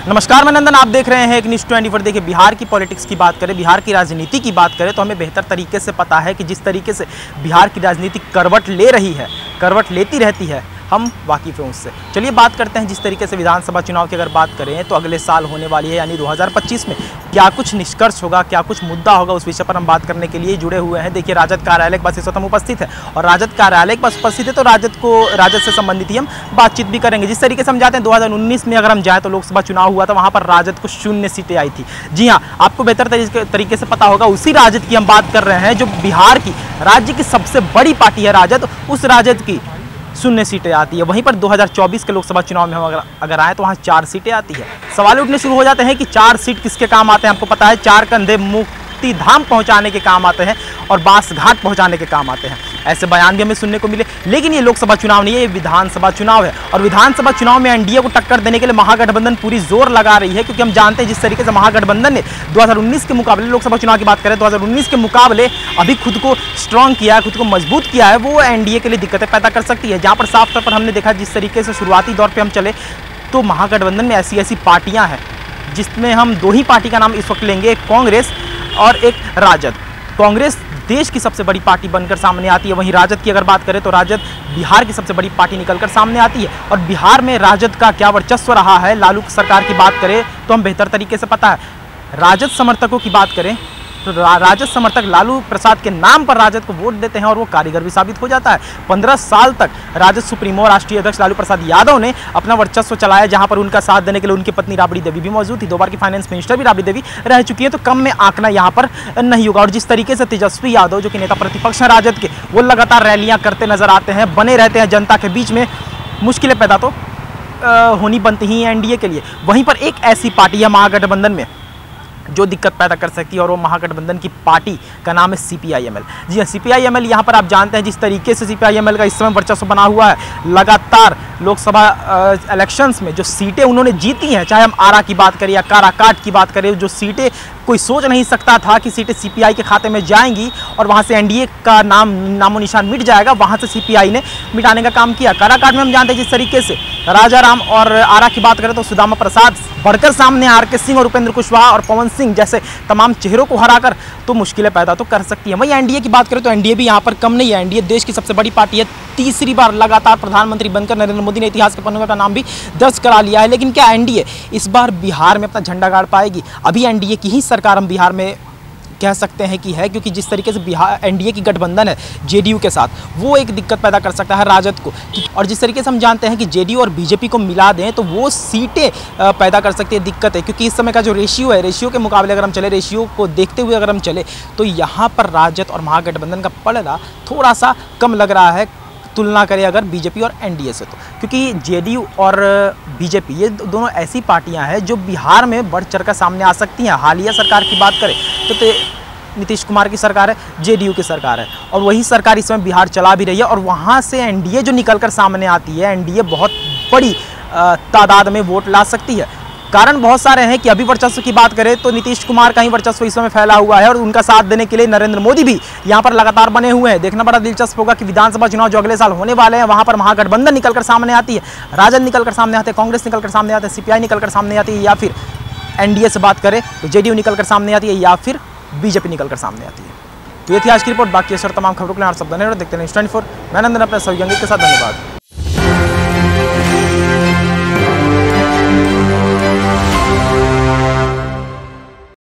नमस्कार, मैं नंदन। आप देख रहे हैं एक न्यूज़ 24। देखिए, बिहार की पॉलिटिक्स की बात करें, बिहार की राजनीति की बात करें तो हमें बेहतर तरीके से पता है कि जिस तरीके से बिहार की राजनीति करवट ले रही है, करवट लेती रहती है, हम वाकिफ़ हैं उससे। चलिए बात करते हैं जिस तरीके से विधानसभा चुनाव की अगर बात करें तो अगले साल होने वाली है, यानी 2025 में क्या कुछ निष्कर्ष होगा, क्या कुछ मुद्दा होगा, उस विषय पर हम बात करने के लिए जुड़े हुए हैं। देखिए, राजद कार्यालय के पास इस वक्त हम उपस्थित है और राजद कार्यालय के पास उपस्थित है तो राजद से संबंधित ही हम बातचीत भी करेंगे। जिस तरीके से हम जाते हैं 2019 में अगर हम जाएँ तो लोकसभा चुनाव हुआ था, वहाँ पर राजद को 0 सीटें आई थी। जी हाँ, आपको बेहतर तरीके से पता होगा, उसी राजद की हम बात कर रहे हैं जो बिहार की राज्य की सबसे बड़ी पार्टी है राजद। उस राजद की 0 सीटें आती है। वहीं पर 2024 के लोकसभा चुनाव में हम अगर आए तो वहाँ 4 सीटें आती है। सवाल उठने शुरू हो जाते हैं कि 4 सीट किसके काम आते हैं। आपको पता है, 4 कंधे मुक्ति धाम पहुँचाने के काम आते हैं और बांस घाट पहुँचाने के काम आते हैं। ऐसे बयान भी हमें सुनने को मिले। लेकिन ये लोकसभा चुनाव नहीं है, ये विधानसभा चुनाव है और विधानसभा चुनाव में एनडीए को टक्कर देने के लिए महागठबंधन पूरी जोर लगा रही है, क्योंकि हम जानते हैं जिस तरीके से महागठबंधन ने 2019 के मुकाबले, लोकसभा चुनाव की बात करें 2019 के मुकाबले अभी खुद को स्ट्रांग किया है, खुद को मजबूत किया है, वो एनडीए के लिए दिक्कतें पैदा कर सकती है। जहाँ पर साफ तौर पर हमने देखा जिस तरीके से शुरुआती दौर पर हम चले तो महागठबंधन में ऐसी पार्टियाँ हैं जिसमें हम 2 ही पार्टी का नाम इस वक्त लेंगे, एक कांग्रेस और एक राजद। कांग्रेस देश की सबसे बड़ी पार्टी बनकर सामने आती है, वहीं राजद की अगर बात करें तो राजद बिहार की सबसे बड़ी पार्टी निकलकर सामने आती है। और बिहार में राजद का क्या वर्चस्व रहा है, लालू सरकार की बात करें तो हम बेहतर तरीके से पता है। राजद समर्थकों की बात करें तो राजद समर्थक लालू प्रसाद के नाम पर राजद को वोट देते हैं और वो कारीगर भी साबित हो जाता है। 15 साल तक राजद सुप्रीमो राष्ट्रीय अध्यक्ष लालू प्रसाद यादव ने अपना वर्चस्व चलाया, जहां पर उनका साथ देने के लिए उनकी पत्नी राबड़ी देवी भी मौजूद थी। 2 बार की फाइनेंस मिनिस्टर भी राबड़ी देवी रह चुकी है, तो कम में आंकना यहाँ पर नहीं होगा। और जिस तरीके से तेजस्वी यादव जो कि नेता प्रतिपक्ष हैं राजद के, वो लगातार रैलियाँ करते नजर आते हैं, बने रहते हैं जनता के बीच में, मुश्किलें पैदा तो होनी बनती ही हैं एनडीए के लिए। वहीं पर एक ऐसी पार्टी है महागठबंधन में जो दिक्कत पैदा कर सकती है और वो महागठबंधन की पार्टी का नाम है सीपीआईएमएल। जी हाँ, सीपीआईएमएल यहाँ पर आप जानते हैं जिस तरीके से सीपीआईएमएल का इस समय वर्चस्व बना हुआ है। लगातार लोकसभा इलेक्शंस में जो सीटें उन्होंने जीती हैं, चाहे हम आरा की बात करें या काराकाट की बात करें, जो सीटें कोई सोच नहीं सकता था कि सीटें सीपीआई के खाते में जाएंगी और वहाँ से एनडीए का नामो निशान मिट जाएगा, वहाँ से सीपीआई ने मिटाने का काम किया। काराकाट में हम जानते हैं जिस तरीके से राजाराम, और आरा की बात करें तो सुदामा प्रसाद बढ़कर सामने, आरके सिंह और उपेंद्र कुशवाहा और पवन सिंह जैसे तमाम चेहरों को हराकर तो मुश्किलें पैदा तो कर सकती है। वहीं एनडीए की बात करें तो एनडीए भी यहाँ पर कम नहीं है। एनडीए देश की सबसे बड़ी पार्टी है, 3री बार लगातार प्रधानमंत्री बनकर नरेंद्र मोदी ने इतिहास के पन्नों में अपना नाम भी दर्ज करा लिया है। लेकिन क्या एनडीए इस बार बिहार में अपना झंडा गाड़ पाएगी? अभी एनडीए की ही सरकार हम बिहार में कह सकते हैं कि है, क्योंकि जिस तरीके से बिहार एनडीए की गठबंधन है जेडीयू के साथ, वो एक दिक्कत पैदा कर सकता है राजद को। और जिस तरीके से हम जानते हैं कि जेडीयू और बीजेपी को मिला दें तो वो सीटें पैदा कर सकती है दिक्कत है, क्योंकि इस समय का जो रेशियो है, रेशियो के मुकाबले अगर हम चले, रेशियो को देखते हुए अगर हम चले तो यहाँ पर राजद और महागठबंधन का पलड़ा थोड़ा सा कम लग रहा है तुलना करें अगर बीजेपी और एनडीए से, तो क्योंकि जेडीयू और बीजेपी ये दोनों ऐसी पार्टियां हैं जो बिहार में बढ़ चढ़ कर सामने आ सकती हैं। हालिया सरकार की बात करें तो नीतीश कुमार की सरकार है, जेडीयू की सरकार है और वही सरकार इस समय बिहार चला भी रही है। और वहाँ से एनडीए जो निकल कर सामने आती है, एनडीए बहुत बड़ी तादाद में वोट ला सकती है। कारण बहुत सारे हैं कि अभी वर्चस्व की बात करें तो नीतीश कुमार का ही वर्चस्व इस समय फैला हुआ है और उनका साथ देने के लिए नरेंद्र मोदी भी यहाँ पर लगातार बने हुए हैं। देखना बड़ा दिलचस्प होगा कि विधानसभा चुनाव जो अगले साल होने वाले हैं, वहाँ पर महागठबंधन निकलकर सामने आती है, राजद निकलकर सामने आते हैं, कांग्रेस निकलकर सामने आते हैं, सीपीआई निकलकर सामने आती है, या फिर एनडीए से बात करें तो जेडीयू निकलकर सामने आती है, या फिर बीजेपी निकलकर सामने आती है। तो ये थी आज की रिपोर्ट। बाकी असर तमाम खबरों के लिए आप सब बने रहो, देखते हैं न्यूज़ 24। मैं नंदन अपने सहयोगी के साथ। धन्यवाद।